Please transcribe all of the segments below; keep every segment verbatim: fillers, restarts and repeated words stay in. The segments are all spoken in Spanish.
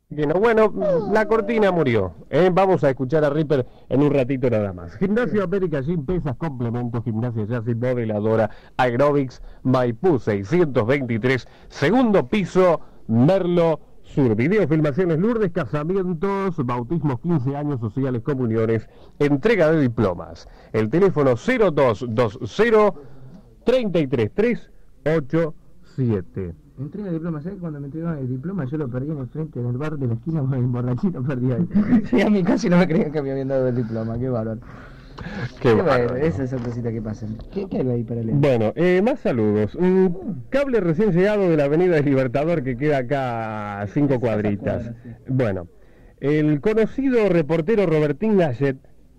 Bueno, la cortina murió. ¿eh? Vamos a escuchar a Ripper en un ratito nada más. Gimnasio América Gym, pesas, complementos, gimnasia Jazzy, modeladora, aerobics, Maipú seiscientos veintitrés, segundo piso, Merlo Sur. Video, filmaciones, Lourdes, casamientos, bautismos, quince años, sociales, comuniones, entrega de diplomas. El teléfono cero dos dos cero, tres tres tres, ocho siete. Entrega de diploma, ¿sabes? Cuando me entregaron el diploma yo lo perdí en el frente del bar de la esquina con el borrachito perdí ahí. Sí, a mí casi no me creían que me habían dado el diploma, qué bárbaro. Qué, qué bueno, esas son cositas que pasan. ¿Qué, qué hay ahí para leer? Bueno, eh, más saludos. Un cable recién llegado de la avenida del Libertador que queda acá a cinco cuadritas. Cuadras, sí. Bueno, el conocido reportero Robertín Gallet,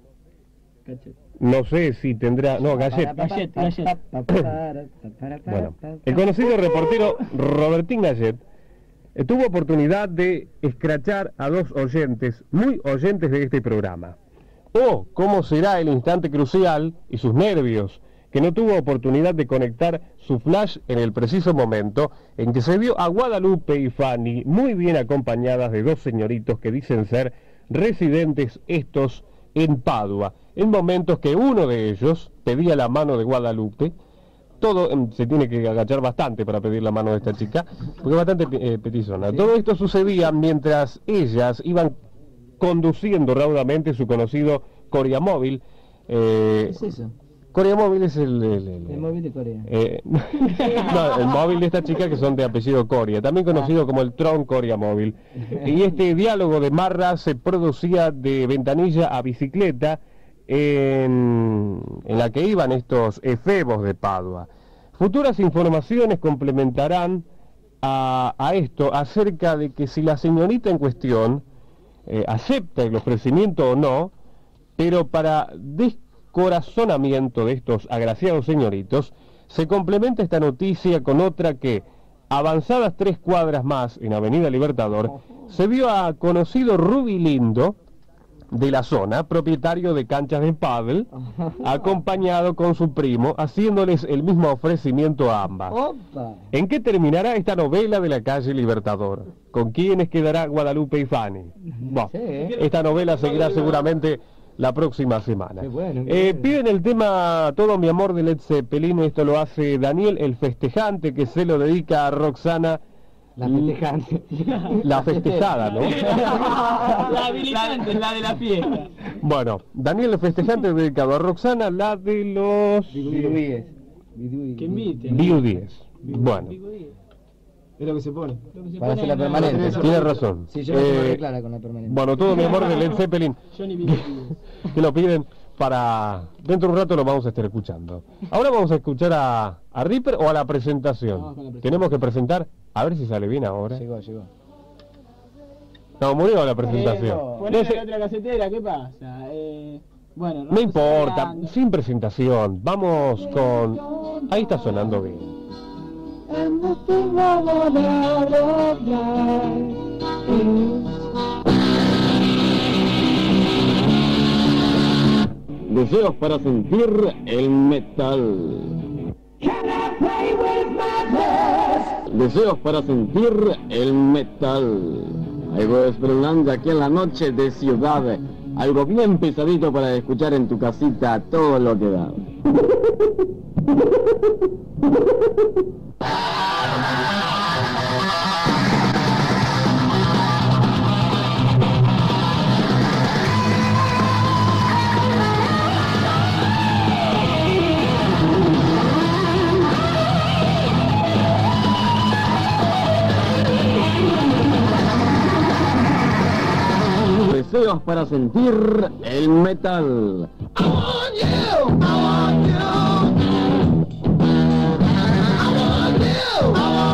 no sé si tendrá... No, Gallet. Gallet, Gallet. Bueno, el conocido reportero Robertín Gallet eh, tuvo oportunidad de escrachar a dos oyentes, muy oyentes de este programa. Oh, cómo será el instante crucial y sus nervios, que no tuvo oportunidad de conectar su flash en el preciso momento en que se vio a Guadalupe y Fanny muy bien acompañadas de dos señoritos que dicen ser residentes estos en Padua, en momentos que uno de ellos pedía la mano de Guadalupe. Todo se tiene que agachar bastante para pedir la mano de esta chica, porque es bastante eh, petizona. Todo esto sucedía mientras ellas iban conduciendo raudamente su conocido Corea Móvil. Eh, ¿Qué es eso? Corea Móvil es el... El, el, el móvil de Corea. Eh, no, el móvil de esta chica que son de apellido Corea, también conocido ah. como el Tron Corea Móvil. Y este diálogo de Marra se producía de ventanilla a bicicleta en, en la que iban estos efebos de Padua. Futuras informaciones complementarán a, a esto acerca de que si la señorita en cuestión Eh, acepta el ofrecimiento o no, pero para descorazonamiento de estos agraciados señoritos, se complementa esta noticia con otra que, avanzadas tres cuadras más en Avenida Libertador, se vio a conocido Rubi Lindo de la zona, propietario de canchas de pádel, acompañado con su primo, haciéndoles el mismo ofrecimiento a ambas. Opa. ¿En qué terminará esta novela de la calle Libertador? ¿Con quiénes quedará Guadalupe y Fanny? Bueno, sí, ¿eh? Esta novela seguirá seguramente la próxima semana. Qué bueno, qué eh, bueno. Piden el tema Todo mi amor de Led Zeppelin. Esto lo hace Daniel el festejante, que se lo dedica a Roxana. La festejante. La festejada, ¿no? La habilitante, la de la fiesta. Bueno, Daniel el festejante dedicado a Roxana, la de los... Viudíes. Que inviten. Viudíes. Bueno. Es lo que se pone. Lo que se Para pone hacer la permanente. Tiene razón. Sí, yo no tengo Eh, clara con la permanente. Bueno, Todo mi amor de Led Zeppelin. Que lo piden para... Dentro de un rato lo vamos a estar escuchando. Ahora vamos a escuchar a, a Ripper o a la presentación. Vamos con la presentación. Tenemos que presentar, a ver si sale bien ahora. Llegó, llegó. No, murió la presentación. Poneme No sé- la otra casetera, ¿qué pasa? Eh, bueno, No importa, sin presentación. Vamos con... Ahí está sonando bien. Deseos para sentir el metal. Deseos para sentir el metal. Algo de Esperanza aquí en la noche de ciudad. Algo bien pesadito para escuchar en tu casita todo lo que da. Deseos para sentir el metal. I want you, I want you. I want you,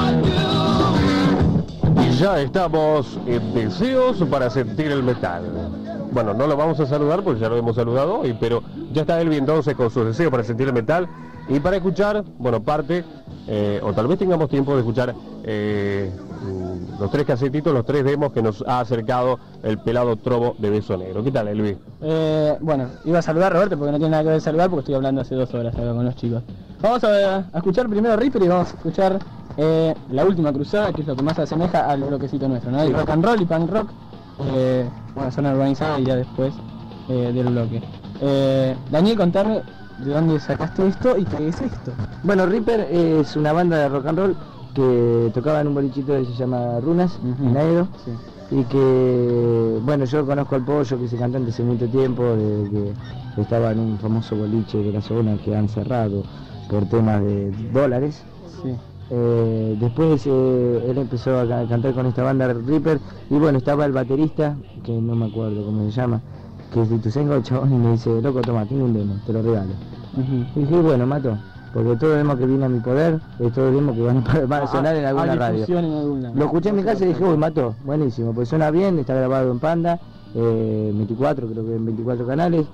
I want you. Y ya estamos en Deseos para sentir el metal. Bueno, no lo vamos a saludar porque ya lo hemos saludado hoy, pero ya está Elvi entonces con sus deseos para sentir el metal y para escuchar, bueno, parte, eh, o tal vez tengamos tiempo de escuchar eh, los tres casetitos, los tres demos que nos ha acercado el pelado Trobo de Beso Negro. ¿Qué tal, Elvi? Eh, bueno, iba a saludar a Roberto porque no tiene nada que ver saludar porque estoy hablando hace dos horas acá con los chicos. Vamos a, a escuchar primero Reaper y vamos a escuchar eh, La Última Cruzada, que es lo que más se asemeja al bloquecito nuestro, ¿no? El rock and roll y punk rock, eh, bueno, zona urbanizada irá después eh, del bloque. Eh, Daniel, contame de dónde sacaste esto y qué es esto. Bueno, Reaper es una banda de rock and roll que tocaba en un bolichito que se llama Runas, Ujú. en Aedo. Sí. Y que, bueno, yo conozco al Pollo, que es el cantante hace mucho tiempo, desde que estaba en un famoso boliche de la zona que han cerrado por temas de dólares. Sí. Eh, después eh, él empezó a ca- cantar con esta banda Reaper, y bueno, estaba el baterista, que no me acuerdo cómo se llama, que es de Ituzaingó, el chabón, y me dice, loco, toma, tengo un demo, te lo regalo. Uh-huh. Y dije, bueno, mato, porque todo el demo que viene a mi poder es todo el demo que van a, van a sonar en alguna Hay radio. difusión en alguna. Lo escuché en mi casa y dije, uy, mató, buenísimo, pues suena bien, está grabado en Panda, eh, veinticuatro, creo que en veinticuatro canales,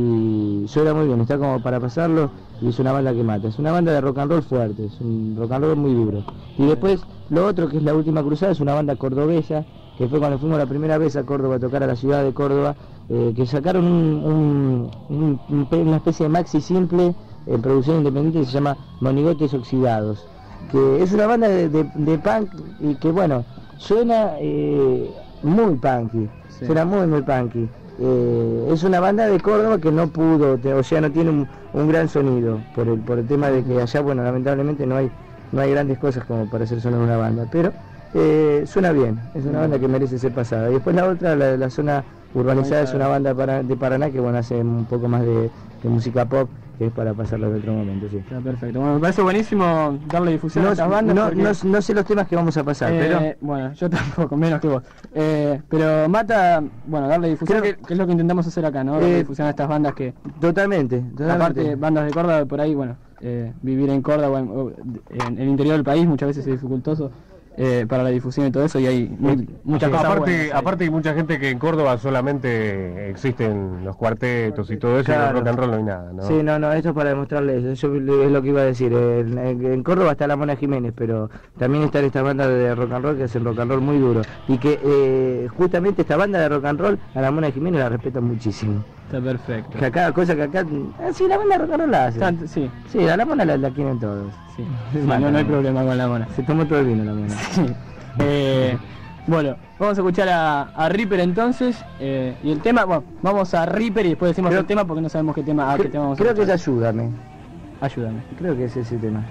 y suena muy bien, está como para pasarlo, y es una banda que mata, es una banda de rock and roll fuerte, es un rock and roll muy duro. Y después, lo otro que es La Última Cruzada, es una banda cordobesa, que fue cuando fuimos la primera vez a Córdoba a tocar a la ciudad de Córdoba, eh, que sacaron un, un, un, un pe- una especie de maxi simple en producción independiente que se llama Monigotes Oxidados, que es una banda de, de, de punk y que bueno, suena eh, muy punky, Sí. suena muy muy punky. Eh, es una banda de Córdoba que no pudo, te- o sea, no tiene un, un gran sonido por el, por el tema de que allá, bueno, lamentablemente no hay no hay grandes cosas como para hacer sonar una banda, pero eh, suena bien, es una banda que merece ser pasada. Y después la otra, la de la zona urbanizada, es una banda para, de Paraná que bueno, hace un poco más de, de música pop, que es para pasarlo de otro momento, sí. Está perfecto. Bueno, me parece buenísimo darle difusión No, a estas bandas. no, porque, no, no sé los temas que vamos a pasar, eh, pero bueno, yo tampoco, menos que vos. Eh, pero Mata, bueno, darle difusión, Creo que, que es lo que intentamos hacer acá, ¿no? Darle Eh, difusión a estas bandas que, totalmente, totalmente. aparte, bandas de Córdoba, por ahí, bueno, eh, vivir en Córdoba, en, o en el interior del país, muchas veces es dificultoso eh, para la difusión y todo eso, y hay muy- muchas cosas aparte, buenas ahí. aparte hay mucha gente que en Córdoba solamente existen los cuartetos y todo eso, y Claro. en rock and roll no hay nada, ¿no? Sí, no, no, esto es para demostrarles, eso es lo que iba a decir. En, en- en Córdoba está la Mona Jiménez, pero también están estas bandas de rock and roll que hacen rock and roll muy duro. Y que eh, justamente esta banda de rock and roll, a la Mona Jiménez la respetan muchísimo. Está perfecto. Que acá, cosa que acá, ah, sí, la banda de rock and roll la hace. Tanto- sí, Sí, a la Mona la, la quieren todos. sí. Sí, no, no hay problema con la mona. Se tomó todo el vino la Mona. Sí. Eh, bueno, vamos a escuchar a, a Reaper entonces, eh, y el tema, bueno, vamos a Reaper y después decimos Creo- el tema porque no sabemos qué tema, a qué Creo, tema vamos a creo que es escuchar. Ayúdame, Ayúdame. creo que es ese tema.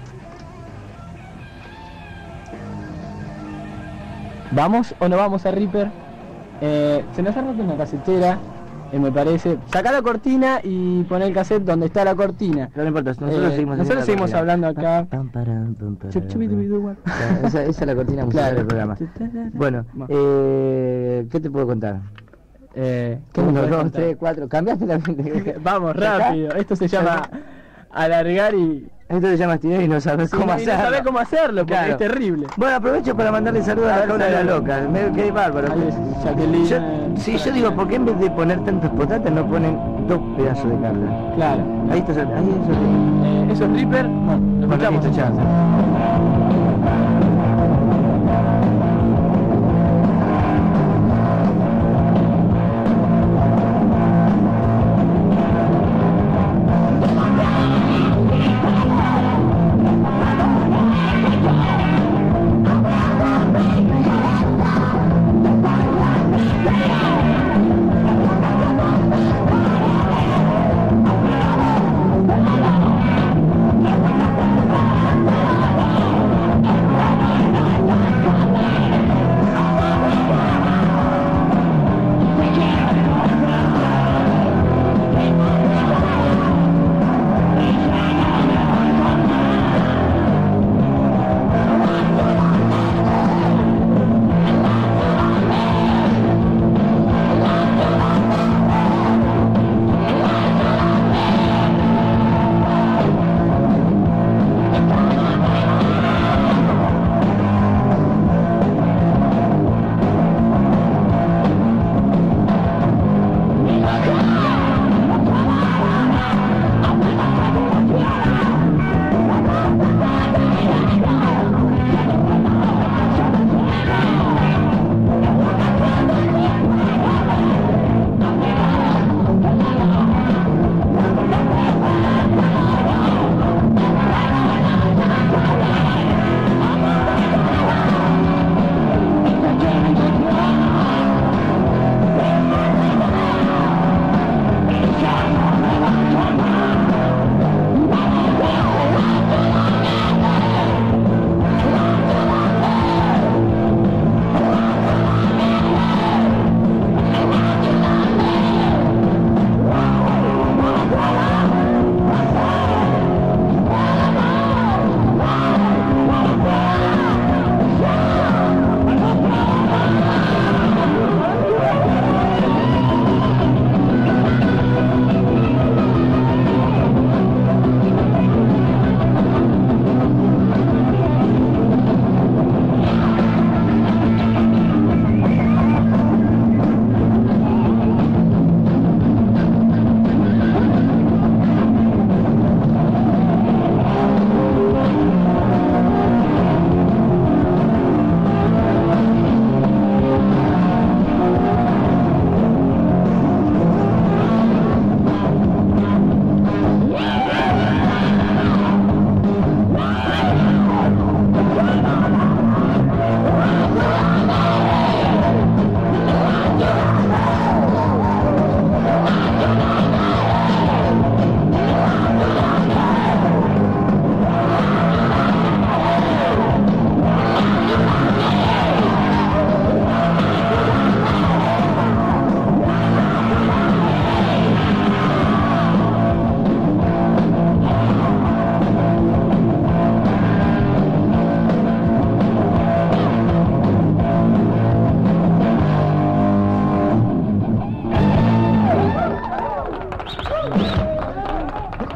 ¿Vamos o no vamos a Reaper? Eh, se nos ha roto una casetera, eh, me parece. Saca la cortina y pon el cassette donde está la cortina. No, no importa, nosotros Eh, seguimos nosotros haciendo seguimos la hablando cortina. acá. Pam, param, pam, param, Chup, chupi, dubi, duba. Claro, esa, esa es la cortina musical Claro. del programa. Bueno, eh, ¿qué te puedo contar? Eh, ¿qué Uno, me podés dos, contar? tres, cuatro. Cambiaste la mente. Vamos, ¿Ya está? rápido. Esto se llama alargar y... Esto se llama estirar y no sabes Sí, cómo no, y no hacerlo. sabés cómo hacerlo, porque Claro. es terrible. Bueno, aprovecho para mandarle saludos a la jaula de la loca. Me quedé bárbaro. Ahí es, Jacqueline. Yo, sí, yo digo, ¿por qué en vez de poner tantos potates no ponen dos pedazos de carne? Claro. Ahí está, ahí eso. Eh, eso es Reaper. Bueno, lo Bueno, escuchamos. listo, chao. Ayúdame,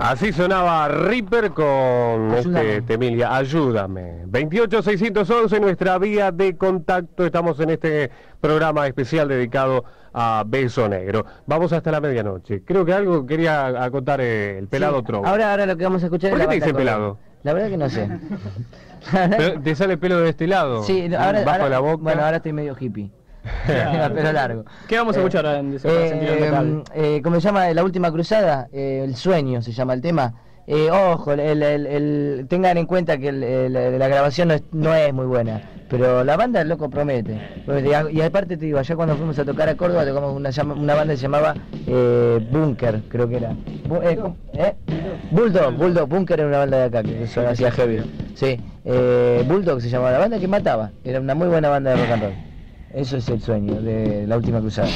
Así sonaba Reaper con Ayúdame. este Temilia, ayúdame. veintiocho seiscientos once, nuestra vía de contacto. Estamos en este programa especial dedicado a Beso Negro. Vamos hasta la medianoche. Creo que algo quería acotar eh, el pelado Sí, Trovo. Ahora, ahora lo que vamos a escuchar ¿Por es qué la te banda dice Cordón. pelado? La verdad que no sé. Pero ¿te sale pelo de este lado? Sí, ahora, bajo ahora- la boca. bueno, ahora estoy medio hippie. Tengo pelo largo. ¿Qué vamos a Eh, escuchar ahora en ese para sentir el metal? eh, ¿Cómo se llama? La última cruzada, eh, El Sueño se llama el tema. Eh, ojo, el, el- el- el- tengan en cuenta que el- el- la grabación no es, no es muy buena, pero la banda, loco, promete. promete. Y, y aparte te digo, allá cuando fuimos a tocar a Córdoba tocamos una, llama- una banda que se llamaba eh, Bunker, creo que era. Bu- eh, ¿eh? Bulldog, Bulldog, Bunker era una banda de acá que eso hacía heavy. Sí, eh, Bulldog se llamaba la banda que mataba, era una muy buena banda de rock and roll. Eso es El Sueño de La Última Cruzada.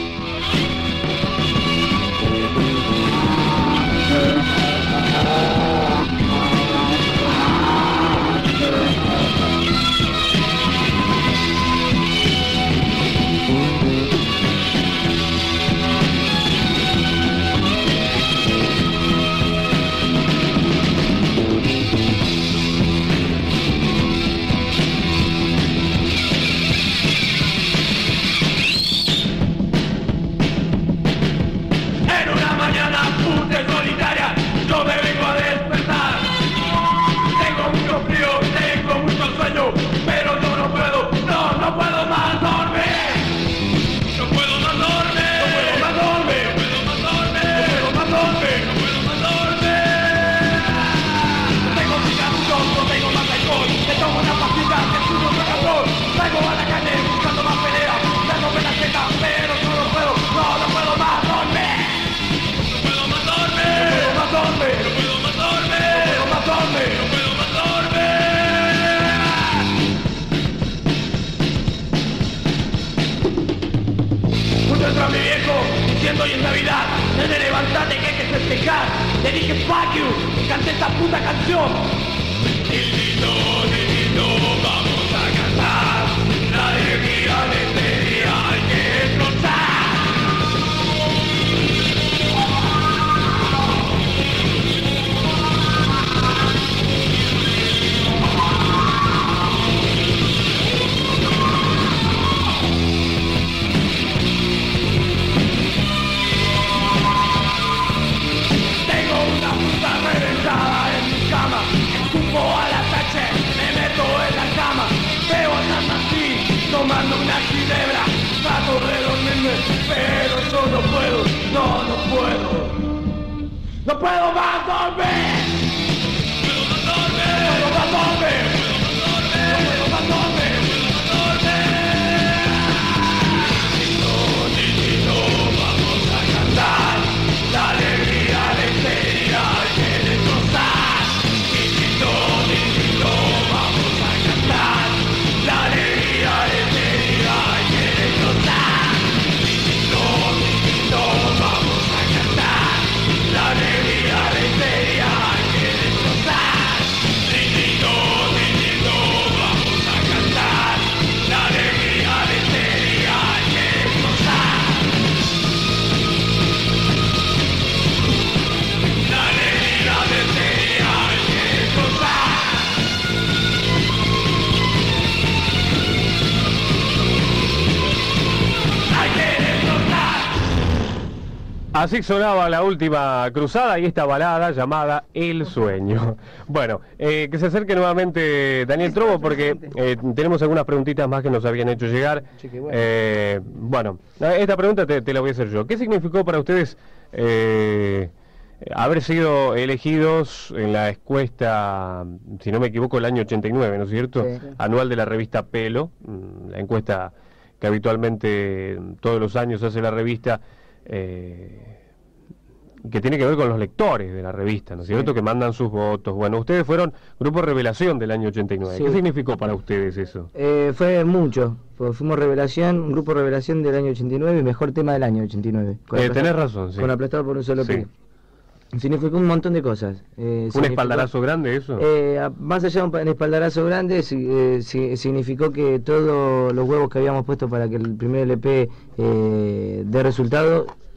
En una mañana puta y solitaria, yo me vengo a despertar. Tengo mucho frío, tengo mucho sueño, pero yo no puedo, no, no puedo más dormir. No puedo más dormir, no puedo más dormir, no puedo más dormir, no puedo más dormir, no puedo más dormir. Tengo cigarrillos, no tengo más alcohol, me tomo una pastilla que es un rock. Salgo a la calle buscando más peleas, dándome la teta, pero yo no puedo, no, no puedo más dormir. No puedo más dormir, no puedo más dormir, no puedo más dormir, no puedo más dormir. Junto entró a mi viejo diciendo hoy es Navidad, nene levantate que hay que festejar. Le dije fuck you y canté esta puta canción. Nidito, nidito, vamos a cantar, la alegría de este día hay que explotar. Tengo una puta reventada en mi cama, escupo a la tache, me meto en la cama, veo a San Martín tomando una ginebra, trato de dormirme, pero yo no puedo, no, no puedo, no puedo más dormir, no puedo más dormir, no puedo más dormir, no puedo más dormir, no puedo más dormir. Nidito, nidito, vamos a cantar, la alegría de este día hay que destrozar. Nidito, nidito, vamos a cantar, la alegría de este día hay que destrozar. Nidito, nidito, vamos a cantar, la alegría de este día hay que destrozar. Nidito, nidito, vamos a cantar, la alegría de este día hay que destrozar. La alegría de este día hay que destrozar. Hay que destrozar. Así sonaba La Última Cruzada y esta balada llamada El Sueño. Bueno, eh, que se acerque nuevamente Daniel Trovo porque eh, tenemos algunas preguntitas más que nos habían hecho llegar. Sí, qué bueno. Eh, bueno, esta pregunta te, te la voy a hacer yo. ¿Qué significó para ustedes eh, haber sido elegidos en la encuesta, si no me equivoco, el año ochenta y nueve, ¿no es cierto? Sí. Anual de la revista Pelo, mm, la encuesta que habitualmente todos los años hace la revista, eh, que tiene que ver con los lectores de la revista, ¿no es cierto? Que mandan sus votos. Bueno, ustedes fueron Grupo Revelación del año ochenta y nueve. Sí. ¿Qué significó para ustedes eso? Eh, fue mucho, Fu- fuimos Revelación, un grupo Revelación del año ochenta y nueve, mejor tema del año ochenta y nueve. Con Eh, Aplastado- tenés razón, sí. Con Aplastado por un solo Sí. pie. Significó un montón de cosas. Eh, ¿Un significó- espaldarazo grande eso? Eh, a- más allá de un pa- un espaldarazo grande, si- eh, si- significó que todos los huevos que habíamos puesto para que el primer L P eh, dé resultado,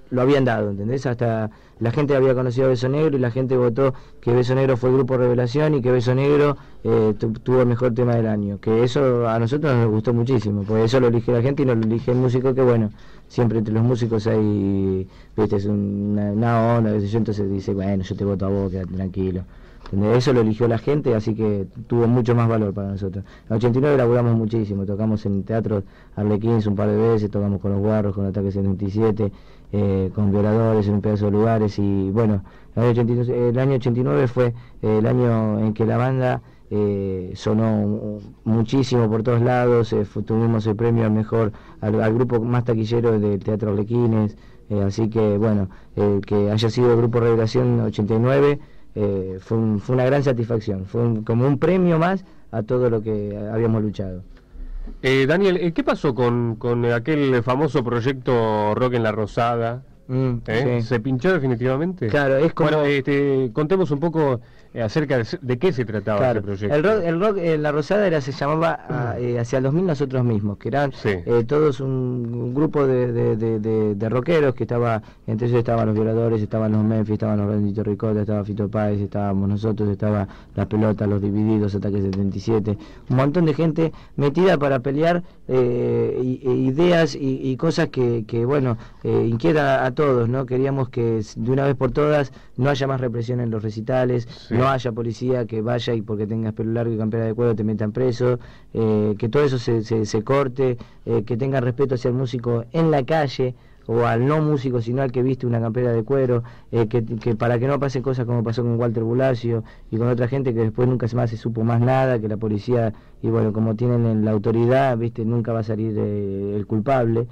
lo habían dado, ¿entendés? Hasta la gente había conocido a Beso Negro y la gente votó que Beso Negro fue el grupo Revelación y que Beso Negro eh, tu, tuvo el mejor tema del año, que eso a nosotros nos gustó muchísimo, porque eso lo elige la gente y no lo elige el músico, que bueno, siempre entre los músicos hay, viste, es una, una onda, qué sé yo, entonces dice, bueno, yo te voto a vos, quédate tranquilo. ¿Entendés? Eso lo eligió la gente, así que tuvo mucho más valor para nosotros. En el ochenta y nueve laburamos muchísimo, tocamos en teatros Arlequins un par de veces, tocamos con Los Guarros, con Ataque setenta y siete, eh, con Violadores en un pedazo de lugares, y bueno, el año ochenta y nueve, el año ochenta y nueve fue eh, el año en que la banda eh, sonó muchísimo por todos lados, eh, fue, tuvimos el premio al mejor, al, al grupo más taquillero del Teatro Arlequines, eh, así que bueno, eh, que haya sido el grupo Revelación ochenta y nueve, Eh, fue, un, fue una gran satisfacción, fue un, como un premio más a todo lo que habíamos luchado. Eh, Daniel, ¿qué pasó con, con aquel famoso proyecto Rock en la Rosada? Mm, ¿Eh? sí. ¿Se pinchó definitivamente? Claro, es como... Bueno, este, contemos un poco eh, acerca de, de qué se trataba Claro, este proyecto. el rock, el rock en la Rosada era, se llamaba a, eh, hacia el dos mil Nosotros Mismos, que eran Sí. eh, todos un, un grupo de, de, de, de, de rockeros, que estaba, entre ellos estaban los Violadores, estaban los Memphis, estaban los Rendito Ricota, estaba Fito Páez, estábamos nosotros, estaba La Pelota, Los Divididos, Ataque setenta y siete, un montón de gente metida para pelear eh, y, e ideas y, y cosas que, que bueno, eh, inquieta a todos, ¿no? Queríamos que de una vez por todas no haya más represión en los recitales, Sí. no haya policía que vaya y porque tengas pelo largo y campera de cuero te metan preso, eh, que todo eso se, se, se corte, eh, que tengan respeto hacia el músico en la calle o al no músico, sino al que viste una campera de cuero, eh, que, que para que no pasen cosas como pasó con Walter Bulacio y con otra gente que después nunca más se supo más nada, que la policía, y bueno, como tienen la autoridad, viste, nunca va a salir eh, el culpable.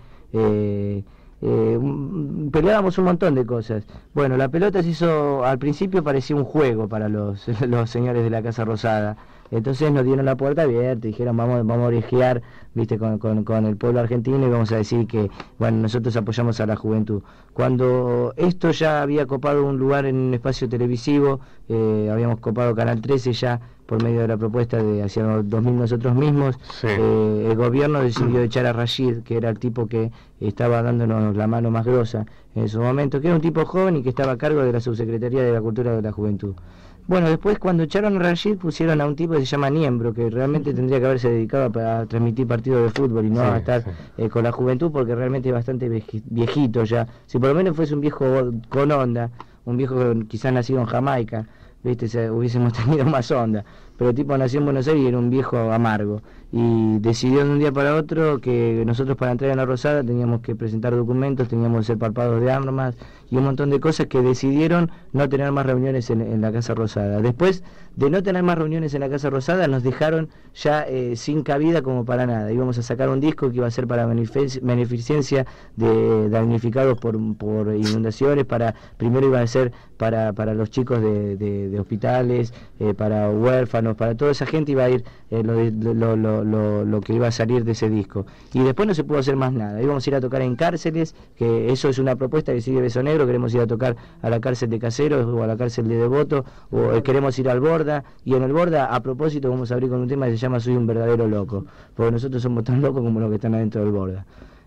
eh, Eh, peleábamos un montón de cosas. Bueno, La Pelota se hizo, al principio parecía un juego para los, los señores de la Casa Rosada. Entonces nos dieron la puerta abierta y dijeron vamos, vamos a orejear, viste, con, con, con el pueblo argentino y vamos a decir que, bueno, nosotros apoyamos a la juventud. Cuando esto ya había copado un lugar en un espacio televisivo, eh, habíamos copado Canal trece ya por medio de la propuesta de hacia los dos mil Nosotros Mismos, Sí. eh, el gobierno decidió echar a Rashid, que era el tipo que estaba dándonos la mano más grosa en su momento, que era un tipo joven y que estaba a cargo de la Subsecretaría de la Cultura de la Juventud. Bueno, después cuando echaron a Rashid pusieron a un tipo que se llama Niembro, que realmente tendría que haberse dedicado a, a transmitir partidos de fútbol y no Sí, a estar sí. eh, con la juventud, porque realmente es bastante vieji- viejito ya. Si por lo menos fuese un viejo con onda, un viejo que quizás nacido en Jamaica, viste, se, hubiésemos tenido más onda, pero el tipo nació en Buenos Aires y era un viejo amargo y decidió de un día para otro que nosotros para entrar en la Rosada teníamos que presentar documentos, teníamos que ser palpados de armas y un montón de cosas que decidieron no tener más reuniones en, en la Casa Rosada. Después de no tener más reuniones en la Casa Rosada nos dejaron ya eh, sin cabida como para nada. Íbamos a sacar un disco que iba a ser para benefic- beneficencia de damnificados por, por inundaciones, para primero iba a ser para, para los chicos de, de, de hospitales, eh, para huérfanos, para toda esa gente iba a ir eh, lo, de, lo, lo, lo, lo que iba a salir de ese disco. Y después no se pudo hacer más nada. Íbamos a ir a tocar en cárceles, que eso es una propuesta que sigue Beso Negro, queremos ir a tocar a la cárcel de Caseros o a la cárcel de Devoto, o eh, queremos ir al Borda, y en el Borda, a propósito, vamos a abrir con un tema que se llama Soy un verdadero loco, porque nosotros somos tan locos como los que están adentro del Borda.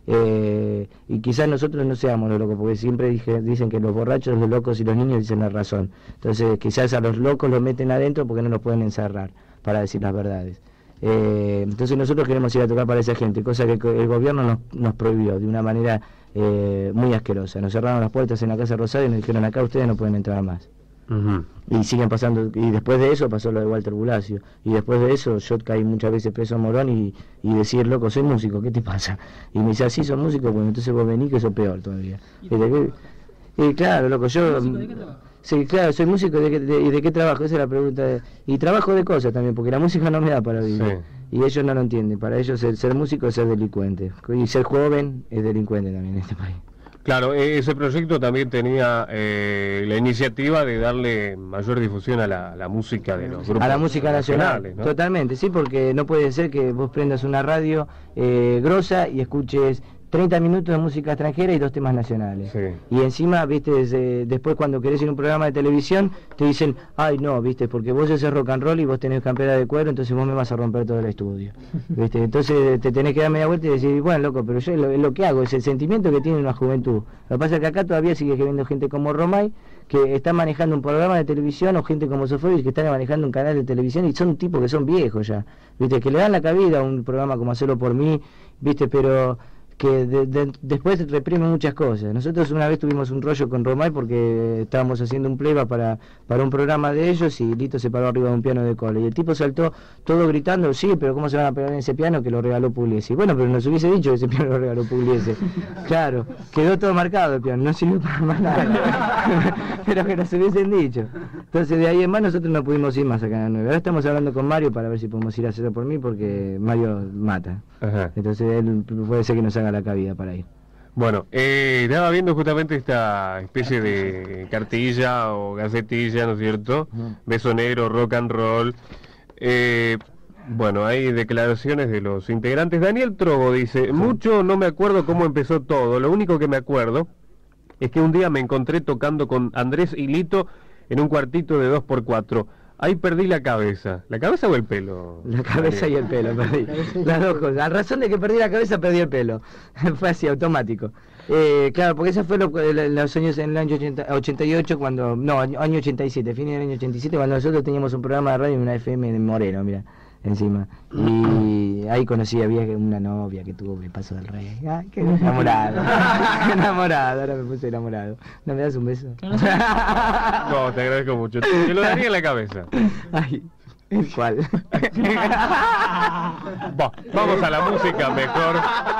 Eh, y quizás nosotros no seamos los locos, porque siempre dije, dicen que los borrachos, los locos y los niños dicen la razón. Entonces quizás a los locos los meten adentro porque no los pueden encerrar para decir las verdades. Eh, entonces nosotros queremos ir a tocar para esa gente, cosa que el gobierno nos, nos prohibió de una manera eh, muy asquerosa. Nos cerraron las puertas en la Casa Rosada y nos dijeron acá ustedes no pueden entrar más. Ujú. Y siguen pasando, y después de eso pasó lo de Walter Bulacio, y después de eso yo caí muchas veces preso en Morón y, y decir, loco, soy músico, ¿qué te pasa? Y me dice, así sos músico, bueno, entonces vos venís que sos peor todavía. Y, de qué, y claro, loco, yo... Sí, claro, soy músico, ¿de qué, de, ¿y de qué trabajo? Esa es la pregunta. De, y trabajo de cosas también, porque la música no me da para vivir. Sí. Y ellos no lo entienden, para ellos el ser músico es ser delincuente. Y ser joven es delincuente también en este país. Claro, e- ese proyecto también tenía eh, la iniciativa de darle mayor difusión a la, la música de los grupos A la música nacional, nacionales, ¿no? totalmente, sí, porque no puede ser que vos prendas una radio eh, grosa y escuches treinta minutos de música extranjera y dos temas nacionales. Sí. Y encima, viste, desde- después cuando querés ir a un programa de televisión, te dicen, ay no, viste, porque vos haces rock and roll y vos tenés campera de cuero, entonces vos me vas a romper todo el estudio. Viste, entonces te tenés que dar media vuelta y decir, bueno, loco, pero yo es lo, es lo que hago, es el sentimiento que tiene una juventud. Lo que pasa es que acá todavía sigue habiendo gente como Romay, que está manejando un programa de televisión, o gente como Sofovich que están manejando un canal de televisión, y son tipos que son viejos ya, viste, que le dan la cabida a un programa como Hacerlo por Mí, viste, pero que de- de- después reprime muchas cosas. Nosotros una vez tuvimos un rollo con Romay porque estábamos haciendo un playback para, para un programa de ellos, y Lito se paró arriba de un piano de cola, y el tipo saltó todo gritando, sí, pero ¿cómo se van a pegar en ese piano que lo regaló Pugliese? Y bueno, pero nos hubiese dicho que ese piano lo regaló Pugliese. Claro, quedó todo marcado el piano, no sirvió para más nada. Pero que nos hubiesen dicho. Entonces de ahí en más nosotros no pudimos ir más a Canal nueve. Ahora estamos hablando con Mario para ver si podemos ir a Hacerlo por Mí, porque Mario mata. Ajá. Entonces él puede ser que nos haga la cabida para ir. Bueno, eh, estaba viendo justamente esta especie de cartilla o gacetilla, ¿no es cierto? Ujú. Beso negro, rock and roll. Eh, bueno, hay declaraciones de los integrantes. Daniel Trogo dice, mucho no me acuerdo cómo empezó todo, lo único que me acuerdo es que un día me encontré tocando con Andrés y Lito en un cuartito de dos por cuatro. Ahí perdí la cabeza. ¿La cabeza o el pelo? La cabeza y el pelo, perdí. Las dos cosas. A razón de que perdí la cabeza, perdí el pelo. Fue así, automático. Eh, claro, porque esa fue lo, el- los años en el año ochenta, ochenta y ocho, cuando... No, año, año ochenta y siete, fin del año ochenta y siete, cuando nosotros teníamos un programa de radio en una F M de Moreno, mira, encima. Y ahí conocí, había una novia que tuvo el paso del rey. Ay, qué enamorado. Enamorado, ahora me puse enamorado. ¿No me das un beso? No, te agradezco mucho. Te lo daría en la cabeza. Ay, ¿el cual? Va, vamos a la música mejor.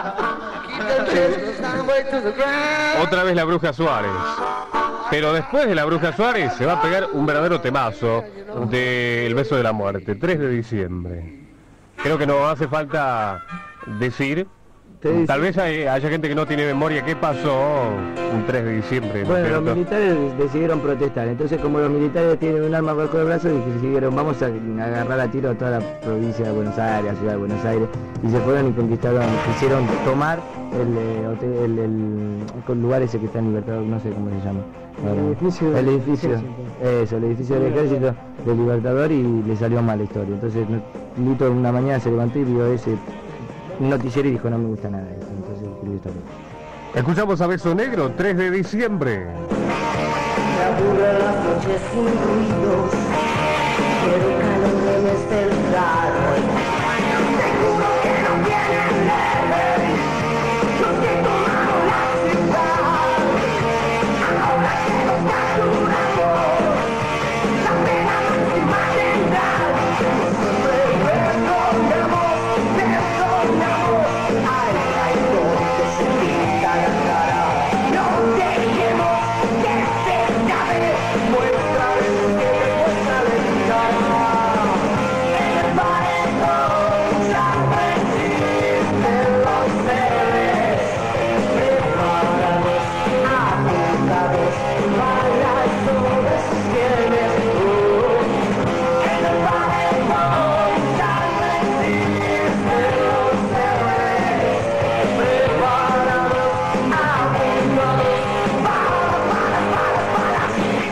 Otra vez la Bruja Suárez. Pero después de la Bruja Suárez se va a pegar un verdadero temazo de El Beso de la Muerte, tres de diciembre. Creo que no hace falta decir, Te dice- tal vez hay- haya gente que no tiene memoria, ¿qué pasó un tres de diciembre? ¿no es Bueno, los cierto? militares decidieron protestar, entonces como los militares tienen un arma bajo el brazo, decidieron vamos a agarrar a tiro a toda la provincia de Buenos Aires, la ciudad de Buenos Aires, y se fueron y conquistaron, quisieron tomar el, eh, hotel, el, el, el lugar ese que está en Libertador, no sé cómo se llama. ahora. El edificio El del edificio, ejército. eso, el edificio del ejército del Libertador, y le salió mal la historia. Entonces Lito una mañana se levantó y vio ese noticiero y dijo no me gusta nada de eso, entonces escribió esta cosa. Escuchamos a Beso Negro, tres de diciembre. Me aburren las noches sin ruidos, quiero calor de mes del raro. Seguro que no tienen leve, los que tomaron la ciudad. Ahora que nos capturamos, la pena máxima tendrán. Siempre perdonamos, perdonamos al traidor que se pinta la cara. No dejemos que se acabe, muéstrale tus dientes, muéstrale tu cara. En el paredón ya no existen los seres preparados, apuntados para sobre sus sienes. En el paredón ya no existen los seres preparados, apuntados para, para, para, para.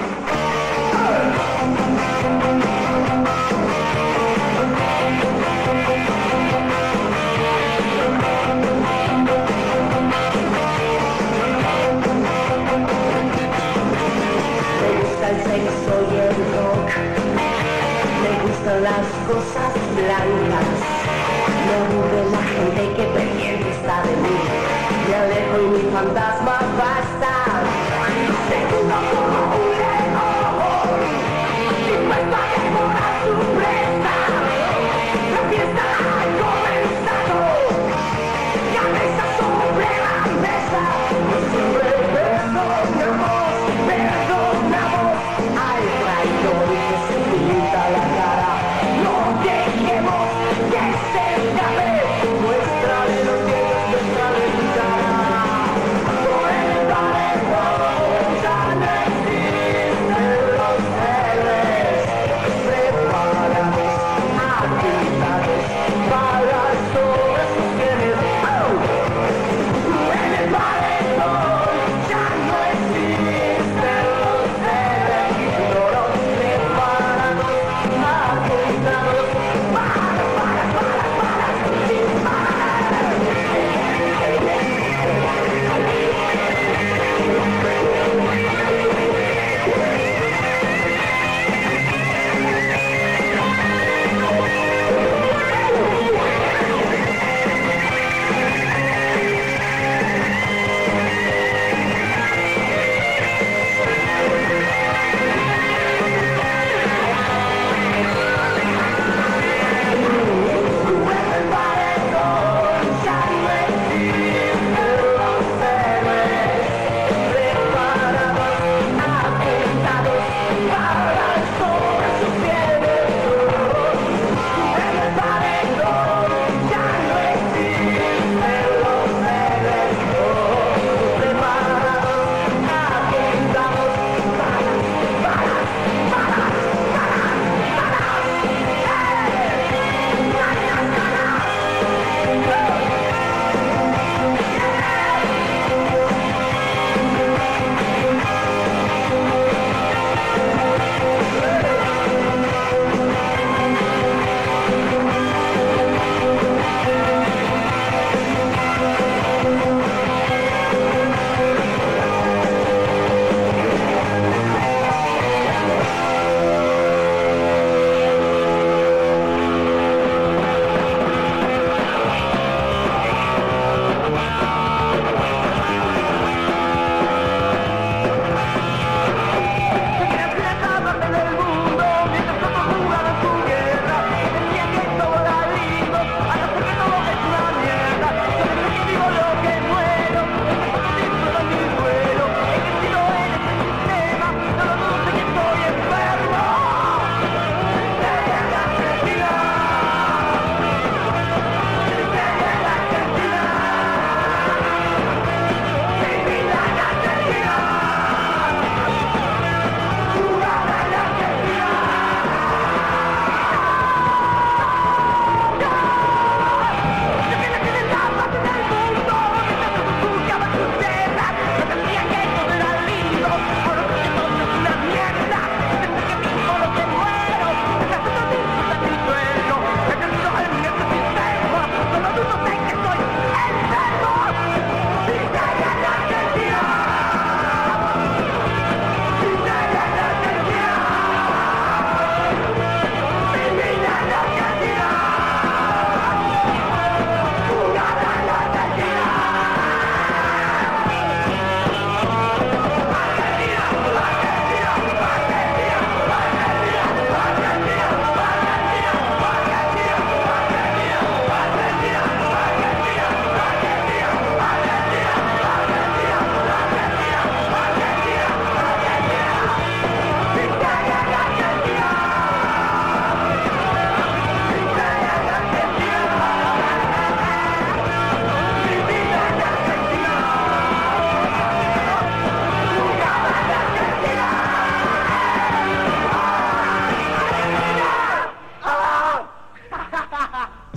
Me gusta el sexo y el rock, me gustan las cosas blancas, me aburre la gente que pendiente está de mí, me alejo y mi fantasma basta. Seguro como un león, dispuesto a devorar su presa, la fiesta ha comenzado, cabeza sobre la mesa, siempre perdonamos, perdonamos al traidor que se pinta la cara. No dejemos que se escape, muéstrale los dientes, muéstrale tu cara. Por el paredón ya no existe.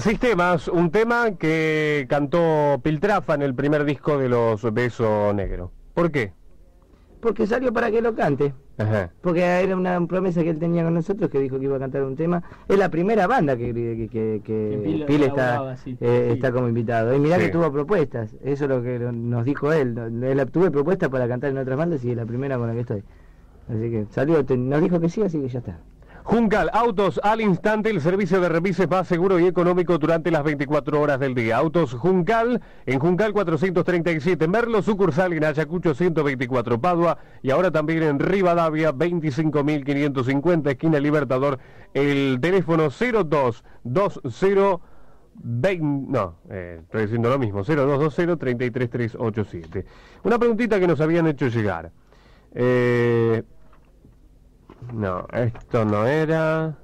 Sistemas, un tema que cantó Piltrafa en el primer disco de los Beso Negro. ¿Por qué? Porque salió para que lo cante. Ajá. Porque era una promesa que él tenía con nosotros, que dijo que iba a cantar un tema. Es la primera banda que, que, que, que, que Pil Pil está, elaboraba, sí. eh, Sí. está como invitado. Y mirá Sí. que tuvo propuestas, eso es lo que nos dijo él. él tuve propuestas para cantar en otras bandas y es la primera con la que estoy. Así que salió, te- nos dijo que sí, así que ya está. Juncal, autos al instante, el servicio de remises más seguro y económico durante las veinticuatro horas del día. Autos Juncal, en Juncal cuatrocientos treinta y siete, Merlo, sucursal en Ayacucho ciento veinticuatro, Padua, y ahora también en Rivadavia veinticinco mil quinientos cincuenta, esquina Libertador, el teléfono cero dos dos cero veinte, no, eh, estoy diciendo lo mismo, cero dos dos cero, tres tres tres ocho siete. Una preguntita que nos habían hecho llegar. Eh... No, esto no era.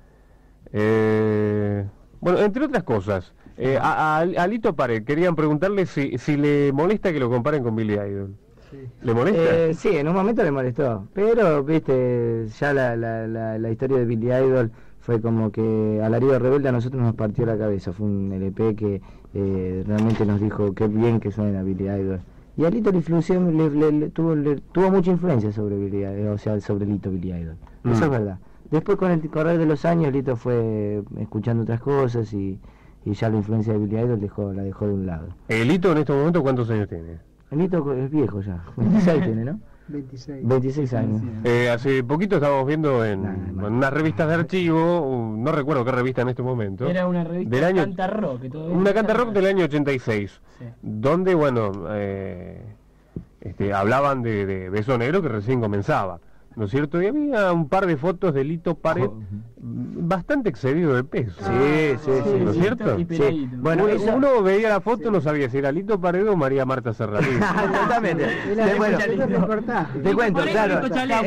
Eh, bueno, entre otras cosas, eh, a, a Alito Pared querían preguntarle si, si le molesta que lo comparen con Billy Idol. ¿Le molesta? Eh, sí, en un momento le molestó, pero viste, ya la, la, la, la historia de Billy Idol fue como que Alarido Rebelde a nosotros nos partió la cabeza. Fue un L P que eh, realmente nos dijo qué bien que suena Billy Idol. Y a Lito le, influenció, le, le, le, tuvo, le tuvo mucha influencia sobre Billy Idol, o sea, sobre Lito Billy Idol. Mm. Eso es verdad. Después con el correr de los años Lito fue escuchando otras cosas y, y ya la influencia de Billy Idol dejó, la dejó de un lado. ¿El Lito en este momento cuántos años tiene? El Lito es viejo ya, veintiséis tiene, ¿no? veintiséis. veintiséis años. Eh, hace poquito estábamos viendo en, Nah, nah. en unas revistas de archivo, un- no recuerdo qué revista en este momento. Era una revista Del año- Canta Rock. que todavía Una está. canta rock del año ochenta y seis, Sí. donde, bueno, eh, este, hablaban de, de Beso Negro que recién comenzaba, ¿no es cierto? Y había un par de fotos de Lito Pared Oh. bastante excedido de peso. Sí, sí, sí. ¿No es cierto? Y peladito. Sí. Bueno, uno, eso- uno veía la foto, no sabía si era Lito Pared o María Marta Serratín. Exactamente. Te, bueno, te cuento, Por eso claro. dijo chaleco.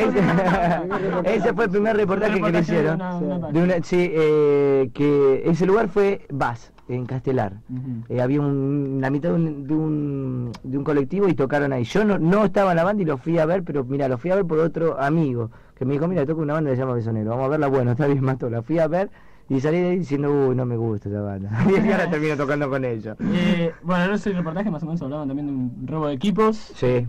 Ese, ese fue el primer reportaje que le Reportaje de hicieron. una- una De una, sí, eh, que ese lugar fue Vaz, en Castelar. Ujú. Eh, había un, la mitad de un, de, un, de un colectivo y tocaron ahí. Yo no, no estaba en la banda y lo fui a ver, pero mira, lo fui a ver por otro amigo que me dijo, mira, toca una banda que se llama Beso Negro, vamos a verla, bueno, está bien, mató. La fui a ver y salí de ahí diciendo, uy, no me gusta esa banda. Y ahora termino tocando con ellos. Eh, bueno, en ese reportaje más o menos hablaban también de un robo de equipos. Sí,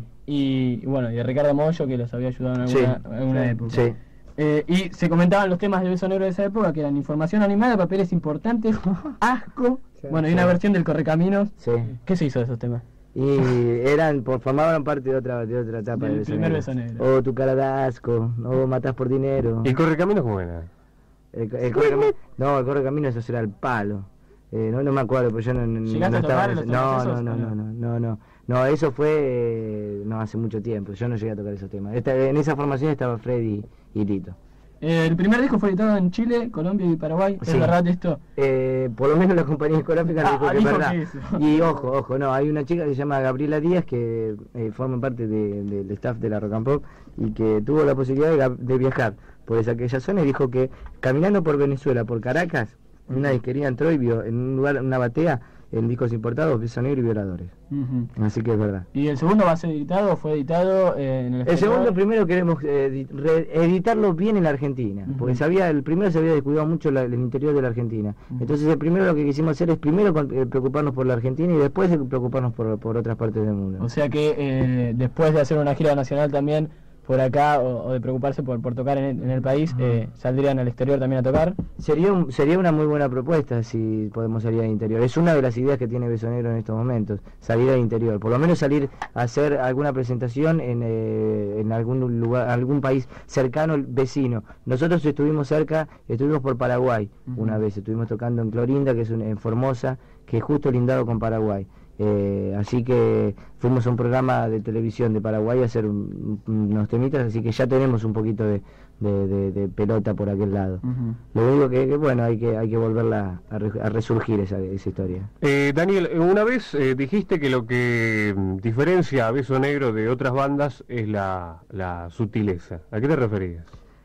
Y bueno, y de Ricardo Mollo que los había ayudado en sí, alguna, en alguna época. sí. Eh, y se comentaban los temas de Beso Negro de esa época, que eran información animada, papeles importantes, asco, bueno, y una Sí. versión del Correcaminos. Sí. ¿Qué se hizo de esos temas? Y eran, por, formaban parte de otra de otra etapa Del de Beso primer Negro. Beso Negro. O tu cara de asco, o matás por dinero. ¿Y Correcaminos cómo era? El, el correcamino, no, el correcamino eso será el palo. Eh, no, no me acuerdo, porque yo no, no, ¿Llegaste no a estaba tocar en los ese- no, temas no, esos, no, o no, no? no, no, no, no, eso fue eh, no hace mucho tiempo. Yo no llegué a tocar esos temas. Esta, en esa formación estaba Freddy y Lito. Eh, el primer disco fue editado en Chile, Colombia y Paraguay. ¿Es Sí. verdad esto? Eh, por lo menos la compañía discográfica Ah, dijo que es dijo verdad. que eso. Y ojo, ojo, no, hay una chica que se llama Gabriela Díaz que eh, forma parte de- del staff de la Rock and Pop y que tuvo la posibilidad de, ga- de viajar por esa aquella zona y dijo que caminando por Venezuela, por Caracas, una disquería entró y vio en un lugar, una batea, en discos importados, Beso Negro y Violadores. Ujú. Así que es verdad. ¿Y el segundo va a ser editado o fue editado eh, en el El exterior? segundo primero queremos eh, edi- reeditarlo bien en la Argentina, Ujú. porque se había, el primero se había descuidado mucho la- el interior de la Argentina. Ujú. Entonces el primero lo que quisimos hacer es primero con- eh, preocuparnos por la Argentina y después eh, preocuparnos por, por otras partes del mundo. O sea que eh, después de hacer una gira nacional también por acá o, o de preocuparse por, por tocar en, en el país, eh, saldrían al exterior también a tocar. Sería un- sería una muy buena propuesta si podemos salir al interior. Es una de las ideas que tiene Beso Negro en estos momentos, salir al interior. Por lo menos salir a hacer alguna presentación en, eh, en algún lugar, algún país cercano, vecino. Nosotros estuvimos cerca, estuvimos por Paraguay Ujú. una vez, estuvimos tocando en Clorinda, que es un- en Formosa, que es justo lindado con Paraguay. Eh, así que fuimos a un programa de televisión de Paraguay a hacer un- unos temitas, así que ya tenemos un poquito de, de- de- de pelota por aquel lado. Ujú. Lo único que, que, bueno, hay que hay que volverla a, re- a resurgir esa, esa historia. Eh, Daniel, una vez eh, dijiste que lo que mm, diferencia a Beso Negro de otras bandas es la, la sutileza. ¿A qué te referías?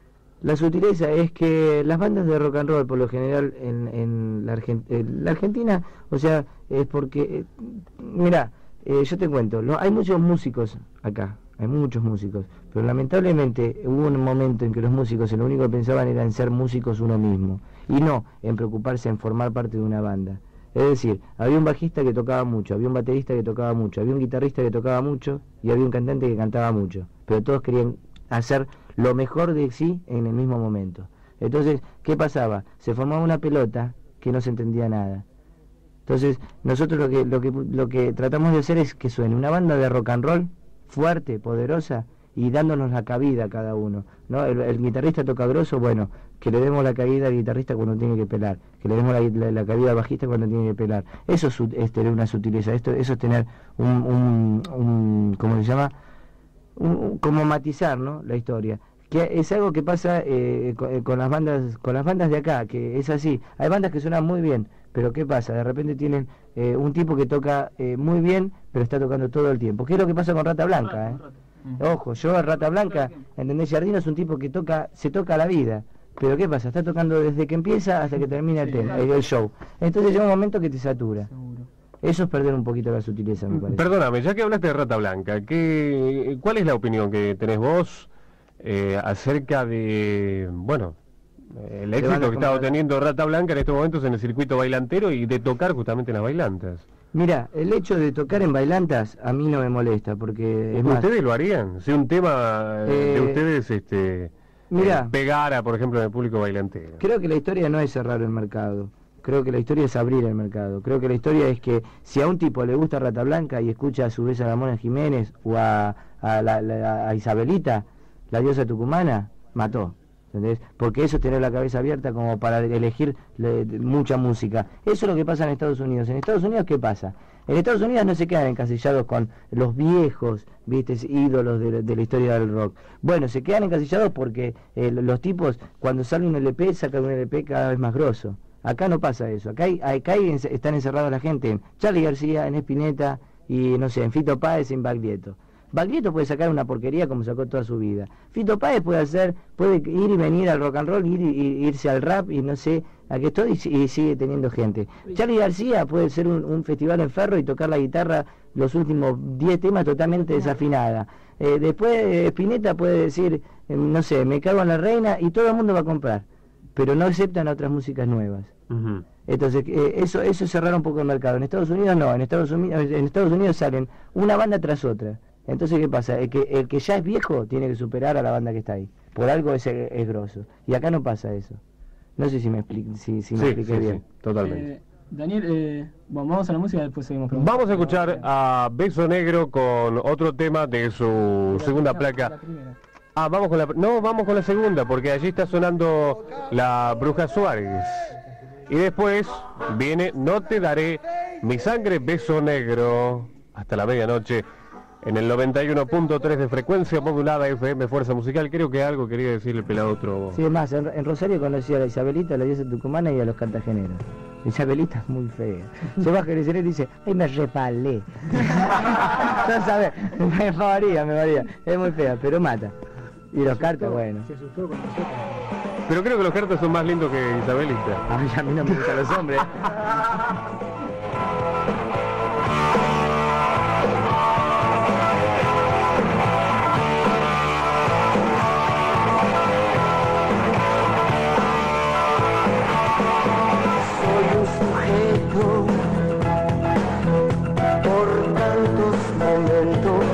La sutileza es que las bandas de rock and roll, por lo general, en, en la, Argen- en la Argentina, o sea, es porque, eh, mira, eh, yo te cuento, no, hay muchos músicos acá, hay muchos músicos, pero lamentablemente hubo un momento en que los músicos en lo único que pensaban era en ser músicos uno mismo, y no en preocuparse en formar parte de una banda. Es decir, había un bajista que tocaba mucho, había un baterista que tocaba mucho, había un guitarrista que tocaba mucho y había un cantante que cantaba mucho, pero todos querían hacer lo mejor de sí en el mismo momento. Entonces, ¿qué pasaba? Se formaba una pelota que no se entendía nada. Entonces, nosotros lo que, lo que, lo que tratamos de hacer es que suene una banda de rock and roll fuerte, poderosa, y dándonos la cabida a cada uno, ¿no? El, el guitarrista toca grosso, bueno, que le demos la cabida al guitarrista cuando tiene que pelar, que le demos la, la, la cabida al bajista cuando tiene que pelar. Eso es, es tener una sutileza, esto, eso es tener un, un, un ¿cómo se llama? Un, un, como matizar, ¿no? La historia. Que es algo que pasa eh, con, con las bandas, con las bandas de acá, que es así. Hay bandas que suenan muy bien, pero ¿qué pasa? De repente tienen eh, un tipo que toca eh, muy bien, pero está tocando todo el tiempo. ¿Qué es lo que pasa con Rata Blanca? ¿eh? Ojo, yo a Rata Blanca, ¿entendés? Jardino es un tipo que toca, se toca la vida. Pero ¿qué pasa? Está tocando desde que empieza hasta que termina el, tema, el show. Entonces llega un momento que te satura. Eso es perder un poquito la sutileza, me parece. Perdóname, ya que hablaste de Rata Blanca, ¿qué, ¿cuál es la opinión que tenés vos eh, acerca de, bueno, el éxito que está obteniendo Rata Blanca en estos momentos en el circuito bailantero y de tocar justamente en las bailantas? Mira, el hecho de tocar en bailantas a mí no me molesta, porque es más... ¿Ustedes lo harían? Si un tema eh, de ustedes este, mirá, eh, pegara, por ejemplo, en el público bailantero. Creo que la historia no es cerrar el mercado. Creo que la historia es abrir el mercado. Creo que la historia es que si a un tipo le gusta Rata Blanca y escucha a su vez a la Mona Jiménez o a, a, la, la, a Isabelita, la diosa tucumana, mató. ¿Entendés? Porque eso es tener la cabeza abierta como para elegir le, mucha música. Eso es lo que pasa en Estados Unidos. En Estados Unidos, ¿qué pasa? En Estados Unidos no se quedan encasillados con los viejos, viste, ídolos de, de la historia del rock. Bueno, se quedan encasillados porque eh, los tipos, cuando sale un L P, sacan un L P cada vez más grosso. Acá no pasa eso. Acá, hay, acá hay, están encerrados la gente en Charly García, en Spinetta y, no sé, en Fito Páez, en Baglietto. Baglietto puede sacar una porquería como sacó toda su vida. Fito Páez puede hacer, puede ir y venir al rock and roll, ir y irse al rap y no sé a qué estoy y, y sigue teniendo gente. Charly García puede ser un, un festival en Ferro y tocar la guitarra los últimos diez temas totalmente desafinada. Eh, después eh, Spinetta puede decir, eh, no sé, me cago en la reina y todo el mundo va a comprar, pero no aceptan otras músicas nuevas. Uh-huh. Entonces eh, eso eso es cerrar un poco el mercado. En Estados Unidos no, en Estados Unidos, en Estados Unidos salen una banda tras otra. Entonces, ¿qué pasa? El que, el que ya es viejo tiene que superar a la banda que está ahí. Por algo es, es grosso. Y acá no pasa eso. No sé si me, expli si, si me sí, expliqué sí, bien. Sí, totalmente. Eh, Daniel, eh, bueno, vamos a la música y después seguimos preguntando. Vamos a escuchar a Beso Negro con otro tema de su segunda placa. Ah, vamos con la... No, vamos con la segunda, porque allí está sonando la Bruja Suárez. Y después viene No te daré mi sangre, Beso Negro. Hasta la medianoche. En el noventa y uno punto tres de frecuencia modulada F M Fuerza Musical. Creo que algo quería decir el pelado otro. Sí, es más, en, en Rosario conocí a la Isabelita, a la diosa tucumana y a los cartageneros. Isabelita es muy fea. Se baja el escenario y dice, ¡ay, me repalé! No sabes, me varía, me varía. Es muy fea, pero mata. Y los cartas, bueno. Se asustó con nosotros. Pero creo que los cartas son más lindos que Isabelita. A mí, a mí no me gustan los hombres. Por tantos momentos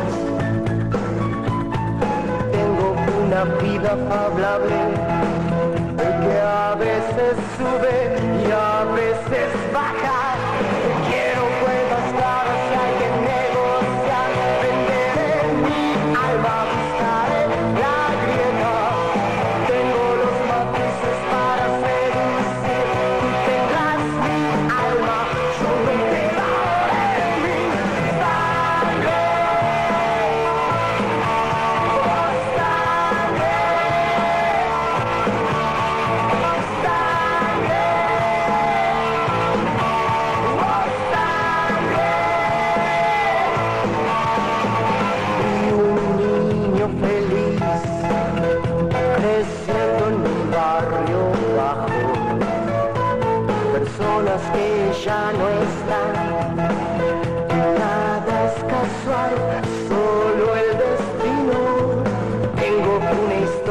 tengo una vida favorable que a veces sube y a veces baja. Quiero cuentas claras si hay que negociar. Venderé mi alma, buscaré la grieta. Tengo los matices para seducir. Tú tendrás mi alma, yo no te daré mi sangre. Sangre.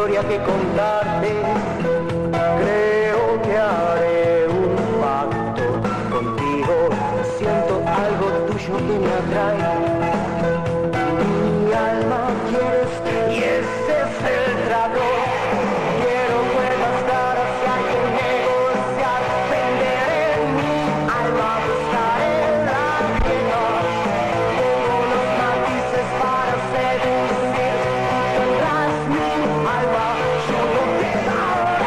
historia que contarte. Creo que haré un pacto contigo. Siento algo tuyo que me atrae. Mi alma quieres y ese es el trato. Quiero puedas dar hacia que negociar, vender en mi alma, buscar el ajeno. Tengo los matices para seducir. Tendrás mi alma, yo no te daré.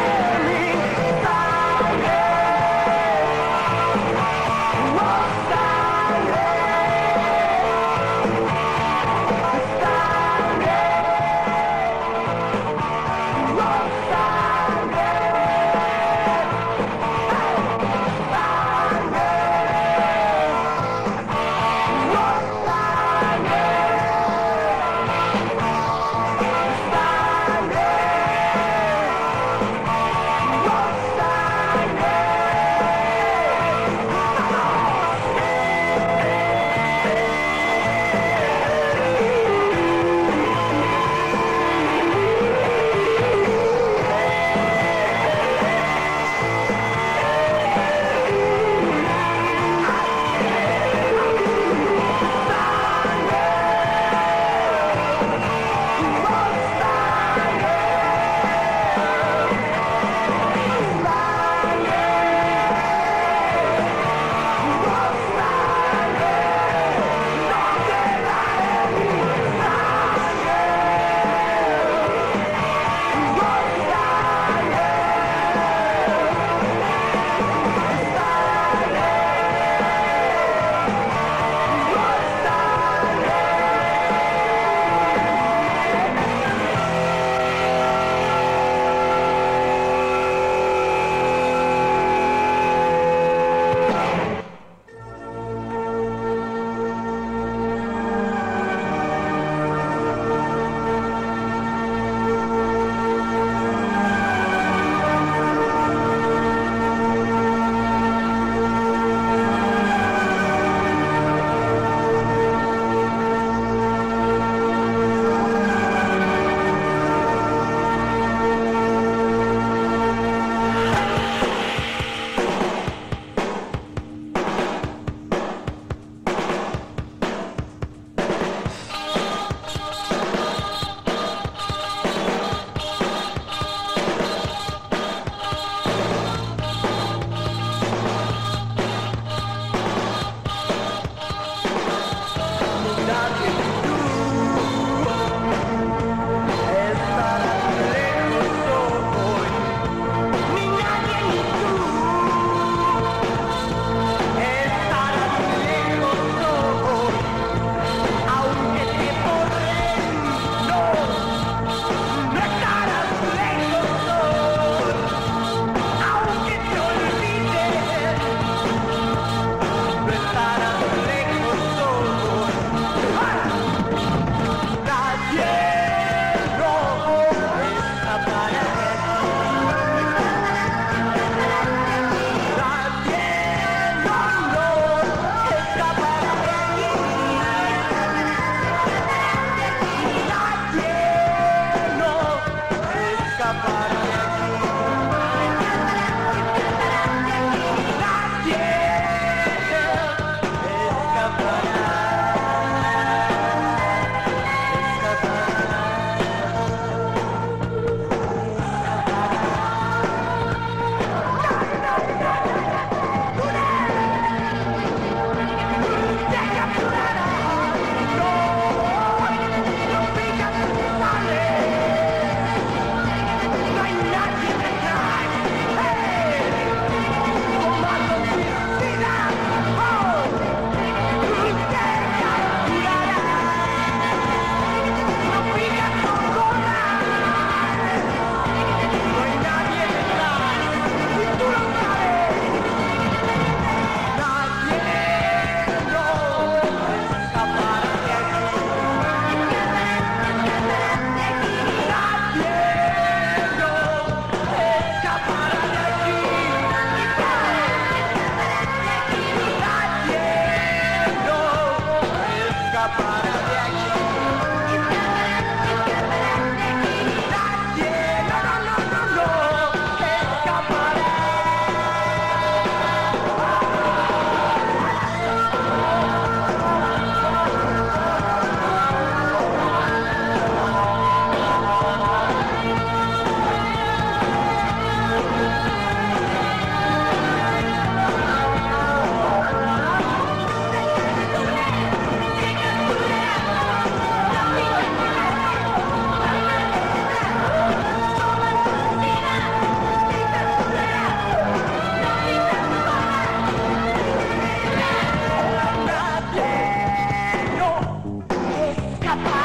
pa, pa.